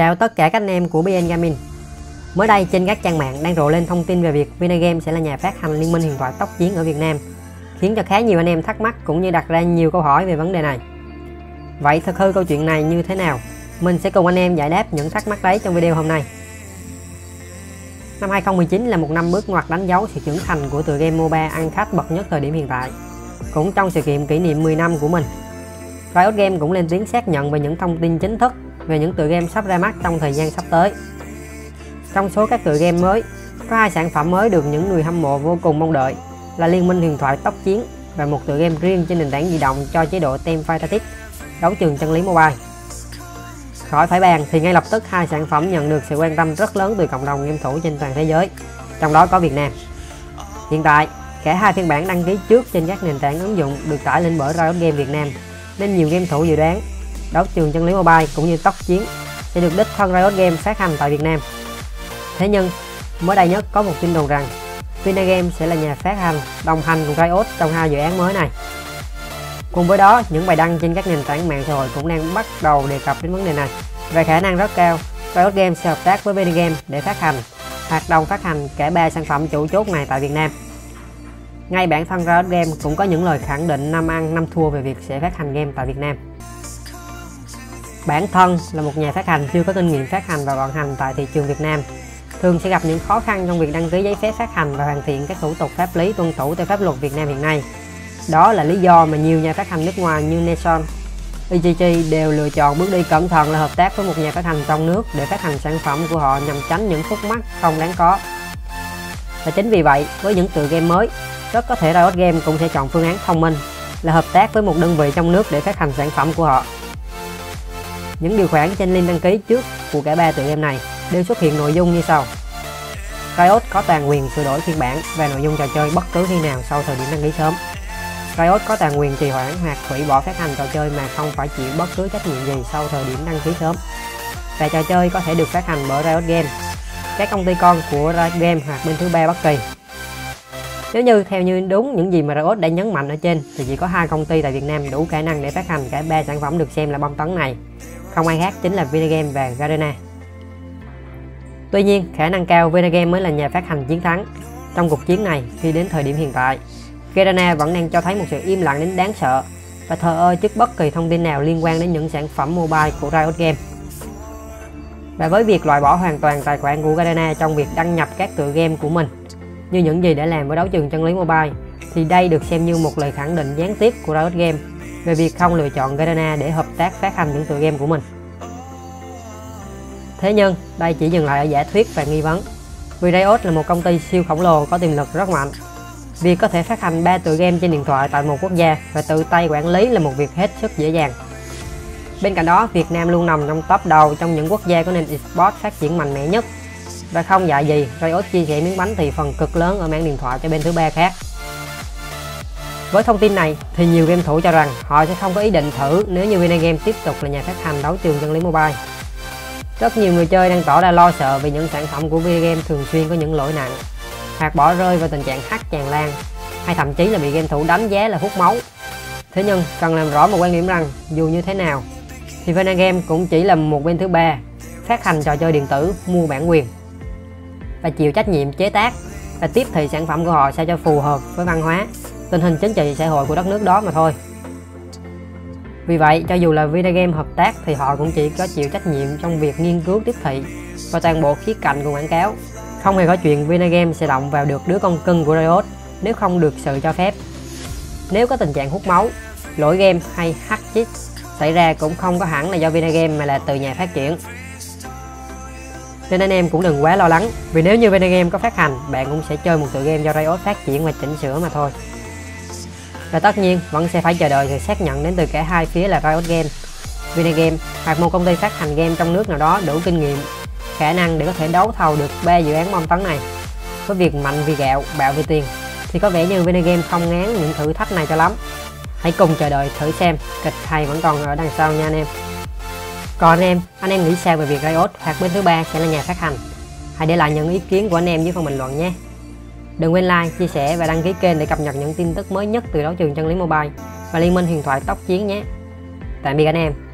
Chào tất cả các anh em của BN Gaming. Mới đây trên các trang mạng đang rộ lên thông tin về việc Vinagame sẽ là nhà phát hành Liên minh huyền thoại tốc chiến ở Việt Nam, khiến cho khá nhiều anh em thắc mắc cũng như đặt ra nhiều câu hỏi về vấn đề này. Vậy thực hư câu chuyện này như thế nào? Mình sẽ cùng anh em giải đáp những thắc mắc đấy trong video hôm nay. Năm 2019 là một năm bước ngoặt đánh dấu sự trưởng thành của tựa game MOBA ăn khách bậc nhất thời điểm hiện tại. Cũng trong sự kiện kỷ niệm 10 năm của mình, Riot Games cũng lên tiếng xác nhận về những thông tin chính thức về những tựa game sắp ra mắt trong thời gian sắp tới. Trong số các tựa game mới, có 2 sản phẩm mới được những người hâm mộ vô cùng mong đợi là Liên minh huyền thoại tốc chiến và một tựa game riêng trên nền tảng di động cho chế độ Teamfight Tactics, đấu trường chân lý mobile. Khỏi phải bàn thì ngay lập tức 2 sản phẩm nhận được sự quan tâm rất lớn từ cộng đồng game thủ trên toàn thế giới, trong đó có Việt Nam. Hiện tại, cả 2 phiên bản đăng ký trước trên các nền tảng ứng dụng được tải lên bởi Riot Games Việt Nam, nên nhiều game thủ dự đoán đấu trường chân lý mobile cũng như tốc chiến sẽ được đích thân Riot Games phát hành tại Việt Nam. Thế nhưng mới đây nhất có một tin đồn rằng Vinagame sẽ là nhà phát hành đồng hành cùng Riot trong 2 dự án mới này. Cùng với đó, những bài đăng trên các nền tảng mạng xã hội cũng đang bắt đầu đề cập đến vấn đề này. Về khả năng rất cao, Riot Games sẽ hợp tác với Vinagame để phát hành hoạt động phát hành cả 3 sản phẩm chủ chốt này tại Việt Nam. Ngay bản thân Riot Games cũng có những lời khẳng định năm ăn năm thua về việc sẽ phát hành game tại Việt Nam. Bản thân là một nhà phát hành chưa có kinh nghiệm phát hành và vận hành tại thị trường Việt Nam, thường sẽ gặp những khó khăn trong việc đăng ký giấy phép phát hành và hoàn thiện các thủ tục pháp lý tuân thủ theo pháp luật Việt Nam hiện nay. Đó là lý do mà nhiều nhà phát hành nước ngoài như Nation, EGG đều lựa chọn bước đi cẩn thận là hợp tác với một nhà phát hành trong nước để phát hành sản phẩm của họ nhằm tránh những khúc mắc không đáng có. Và chính vì vậy, với những tựa game mới, rất có thể Riot Games cũng sẽ chọn phương án thông minh là hợp tác với một đơn vị trong nước để phát hành sản phẩm của họ. Những điều khoản trên link đăng ký trước của cả 3 tựa game này đều xuất hiện nội dung như sau. Riot có toàn quyền sửa đổi phiên bản và nội dung trò chơi bất cứ khi nào sau thời điểm đăng ký sớm. Riot có toàn quyền trì hoãn hoặc hủy bỏ phát hành trò chơi mà không phải chịu bất cứ trách nhiệm gì sau thời điểm đăng ký sớm. Và trò chơi có thể được phát hành bởi Riot Games, các công ty con của Riot Games hoặc bên thứ ba bất kỳ. Nếu như theo như đúng những gì mà Riot đã nhấn mạnh ở trên thì chỉ có 2 công ty tại Việt Nam đủ khả năng để phát hành cả 3 sản phẩm được xem là bom tấn này. Không ai khác chính là Vinagame và Garena. Tuy nhiên, khả năng cao Vinagame mới là nhà phát hành chiến thắng trong cuộc chiến này khi đến thời điểm hiện tại. Garena vẫn đang cho thấy một sự im lặng đến đáng sợ và thờ ơ trước bất kỳ thông tin nào liên quan đến những sản phẩm mobile của Riot Games. Và với việc loại bỏ hoàn toàn tài khoản của Garena trong việc đăng nhập các tựa game của mình, như những gì đã làm với đấu trường chân lý mobile, thì đây được xem như một lời khẳng định gián tiếp của Riot Games về việc không lựa chọn Garena để hợp tác phát hành những tựa game của mình. Thế nhưng đây chỉ dừng lại ở giả thuyết và nghi vấn, vì Riot là một công ty siêu khổng lồ có tiềm lực rất mạnh. Việc có thể phát hành 3 tựa game trên điện thoại tại một quốc gia và tự tay quản lý là một việc hết sức dễ dàng. Bên cạnh đó, Việt Nam luôn nằm trong top đầu trong những quốc gia có nền esports phát triển mạnh mẽ nhất. Và không dại gì, Riot chia sẻ miếng bánh thị phần cực lớn ở mảng điện thoại cho bên thứ ba khác. Với thông tin này thì nhiều game thủ cho rằng họ sẽ không có ý định thử nếu như Vinagame tiếp tục là nhà phát hành đấu trường chân lý mobile. Rất nhiều người chơi đang tỏ ra lo sợ vì những sản phẩm của Vinagame thường xuyên có những lỗi nặng, hoặc bỏ rơi vào tình trạng hack tràn lan, hay thậm chí là bị game thủ đánh giá là hút máu. Thế nhưng cần làm rõ một quan điểm rằng dù như thế nào thì Vinagame cũng chỉ là một bên thứ ba phát hành trò chơi điện tử, mua bản quyền và chịu trách nhiệm chế tác và tiếp thị sản phẩm của họ sao cho phù hợp với văn hóa, tình hình chính trị xã hội của đất nước đó mà thôi. Vì vậy, cho dù là Vinagame hợp tác thì họ cũng chỉ có chịu trách nhiệm trong việc nghiên cứu tiếp thị và toàn bộ khía cạnh của quảng cáo. Không hề có chuyện Vinagame sẽ động vào được đứa con cưng của Riot nếu không được sự cho phép. Nếu có tình trạng hút máu, lỗi game hay hack cheat xảy ra cũng không có hẳn là do Vinagame mà là từ nhà phát triển. Nên anh em cũng đừng quá lo lắng, vì nếu như Vinagame có phát hành, bạn cũng sẽ chơi một tựa game do Riot phát triển và chỉnh sửa mà thôi. Và tất nhiên vẫn sẽ phải chờ đợi sự xác nhận đến từ cả hai phía là Riot Games, Vinagame hoặc một công ty phát hành game trong nước nào đó đủ kinh nghiệm, khả năng để có thể đấu thầu được 3 dự án bom tấn này. Với việc mạnh vì gạo, bạo vì tiền thì có vẻ như Vinagame không ngán những thử thách này cho lắm. Hãy cùng chờ đợi thử xem, kịch hay vẫn còn ở đằng sau nha anh em. Còn anh em nghĩ sao về việc Riot hoặc bên thứ ba sẽ là nhà phát hành? Hãy để lại những ý kiến của anh em dưới phần bình luận nhé. Đừng quên like, chia sẻ và đăng ký kênh để cập nhật những tin tức mới nhất từ đấu trường chân lý mobile và Liên minh huyền thoại tốc chiến nhé. Tạm biệt anh em.